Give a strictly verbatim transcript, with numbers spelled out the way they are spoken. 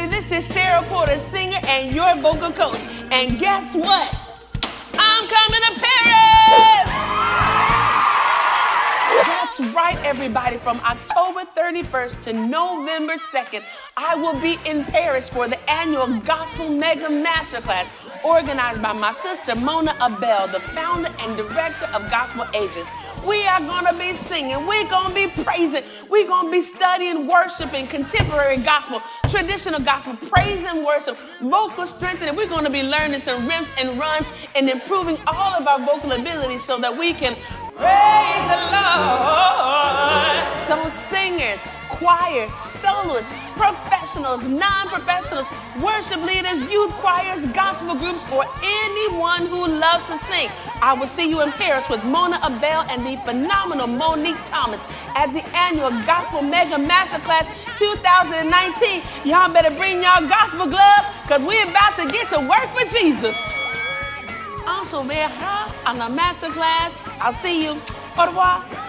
everybody. This is Cheryl Porter, singer and your vocal coach. And guess what? I'm coming to Paris! That's right, everybody. From October thirty-first to November second, I will be in Paris for the annual Gospel Mega Masterclass organized by my sister, Mona Abel, the founder and director of Gospel Agents. We are going to be singing. We're going to be praising. We're going to be studying, worshiping, contemporary gospel, traditional gospel, praise and worship, vocal strengthening. We're going to be learning some riffs and runs and improving all of our vocal abilities so that we can praise the Lord. So singers, choirs, soloists, professionals, non-professionals, worship leaders, youth choirs, gospel groups, or anyone who loves to sing. I will see you in Paris with Mona Abel and the phenomenal Monique Thomas at the annual Gospel Mega Masterclass two thousand nineteen. Y'all better bring y'all gospel gloves because we're about to get to work for Jesus. Also, very high on the masterclass. I'll see you. Au revoir.